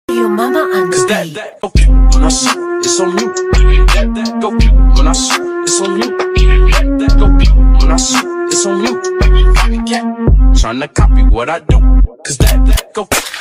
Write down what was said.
Your mama on Cause the that go when I shoot, it's on mute. That go when I shoot, it's on mute. That go when I shoot, it's on mute. Tryna copy what I do. Cause that go